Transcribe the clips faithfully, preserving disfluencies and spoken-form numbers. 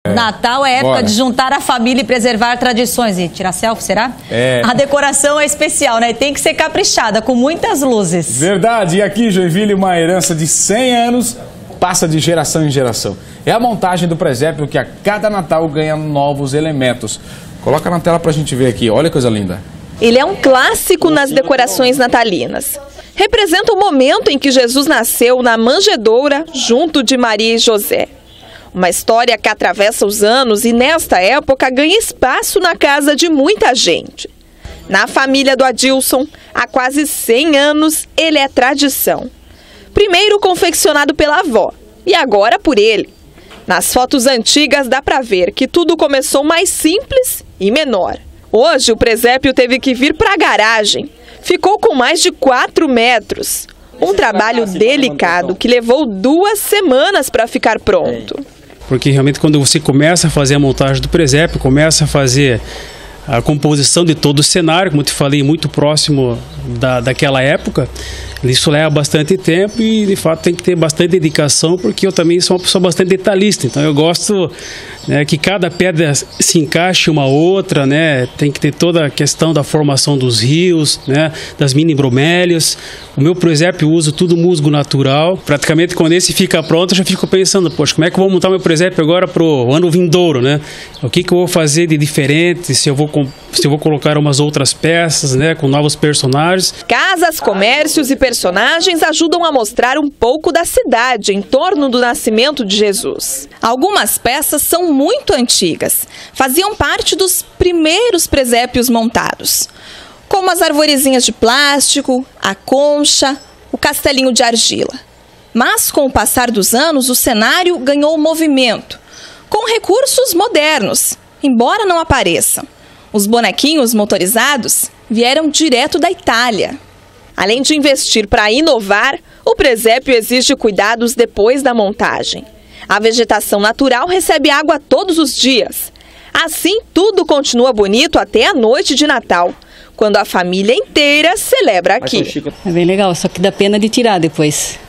É. Natal é época Bora. de juntar a família e preservar tradições. E tirar selfie, será? É. A decoração é especial, né? Tem que ser caprichada, com muitas luzes. Verdade. E aqui, Joinville, uma herança de cem anos passa de geração em geração. É a montagem do presépio que a cada Natal ganha novos elementos. Coloca na tela pra gente ver aqui. Olha que coisa linda. Ele é um clássico nas decorações natalinas. Representa o momento em que Jesus nasceu na manjedoura junto de Maria e José. Uma história que atravessa os anos e nesta época ganha espaço na casa de muita gente. Na família do Adilson, há quase cem anos, ele é tradição. Primeiro confeccionado pela avó e agora por ele. Nas fotos antigas dá para ver que tudo começou mais simples e menor. Hoje o presépio teve que vir para a garagem. Ficou com mais de quatro metros. Um trabalho delicado que levou duas semanas para ficar pronto. Porque realmente quando você começa a fazer a montagem do presépio, começa a fazer a composição de todo o cenário, como eu te falei, muito próximo da, daquela época, isso leva bastante tempo e de fato tem que ter bastante dedicação, porque eu também sou uma pessoa bastante detalhista, então eu gosto, né, que cada pedra se encaixe uma outra, né, tem que ter toda a questão da formação dos rios, né, das mini bromélias. O meu presépio eu uso tudo musgo natural, praticamente quando esse fica pronto eu já fico pensando, poxa, como é que eu vou montar meu presépio agora para o ano vindouro, né? O que que eu vou fazer de diferente, se eu vou, se eu vou colocar umas outras peças, né, com novos personagens. Casas, comércios e personagens ajudam a mostrar um pouco da cidade em torno do nascimento de Jesus. Algumas peças são muito antigas, faziam parte dos primeiros presépios montados, como as arvorezinhas de plástico, a concha, o castelinho de argila. Mas com o passar dos anos, o cenário ganhou movimento, com recursos modernos, embora não apareçam. Os bonequinhos motorizados vieram direto da Itália. Além de investir para inovar, o presépio exige cuidados depois da montagem. A vegetação natural recebe água todos os dias. Assim, tudo continua bonito até a noite de Natal, quando a família inteira celebra aqui. É bem legal, só que dá pena de tirar depois.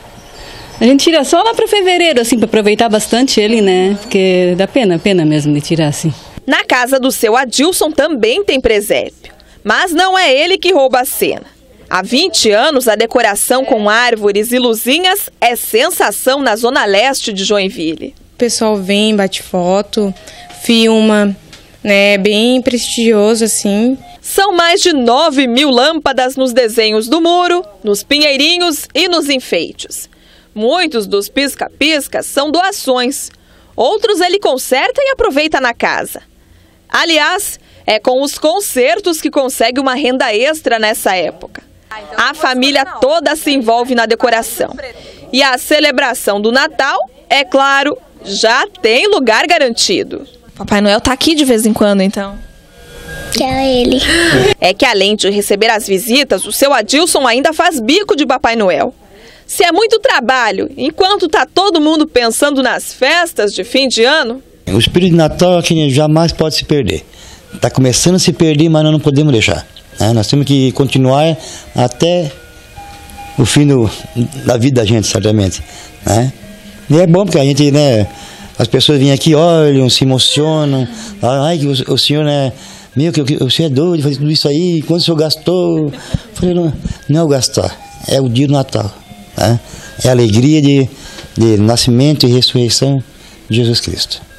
A gente tira só lá para fevereiro, assim, para aproveitar bastante ele, né? Porque dá pena, pena mesmo de tirar, assim. Na casa do seu Adilson também tem presépio, mas não é ele que rouba a cena. Há vinte anos, a decoração com árvores e luzinhas é sensação na zona leste de Joinville. O pessoal vem, bate foto, filma, né? Bem prestigioso, assim. São mais de nove mil lâmpadas nos desenhos do muro, nos pinheirinhos e nos enfeites. Muitos dos pisca-piscas são doações. Outros ele conserta e aproveita na casa. Aliás, é com os concertos que consegue uma renda extra nessa época. A família toda se envolve na decoração. E a celebração do Natal, é claro, já tem lugar garantido. Papai Noel tá aqui de vez em quando, então? Que é ele. É que além de receber as visitas, o seu Adilson ainda faz bico de Papai Noel. Se é muito trabalho, enquanto tá todo mundo pensando nas festas de fim de ano... O espírito de Natal é que jamais pode se perder. Está começando a se perder, mas nós não podemos deixar. Né? Nós temos que continuar até o fim do, da vida da gente, certamente. Né? E é bom porque a gente, né, as pessoas vêm aqui, olham, se emocionam. Ai, o, o senhor, né, meu, que o senhor é doido, fazer tudo isso aí, quanto o senhor gastou? Eu falei, não, não é o gastar, é o dia do Natal. Né? É a alegria de, de nascimento e ressurreição de Jesus Cristo.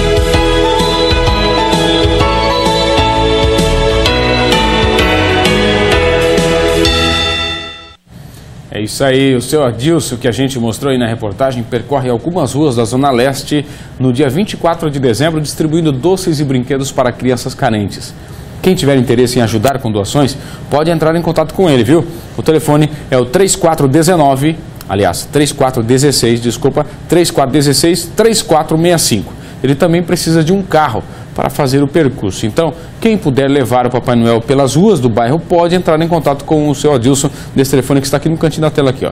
É isso aí, o seu Adilson, que a gente mostrou aí na reportagem, percorre algumas ruas da Zona Leste no dia vinte e quatro de dezembro, distribuindo doces e brinquedos para crianças carentes. Quem tiver interesse em ajudar com doações, pode entrar em contato com ele, viu? O telefone é o três quatro um nove, aliás, três quatro um seis, desculpa, três quatro um seis, três quatro seis cinco. Ele também precisa de um carro para fazer o percurso. Então, quem puder levar o Papai Noel pelas ruas do bairro pode entrar em contato com o seu Adilson, desse telefone que está aqui no cantinho da tela aqui, ó.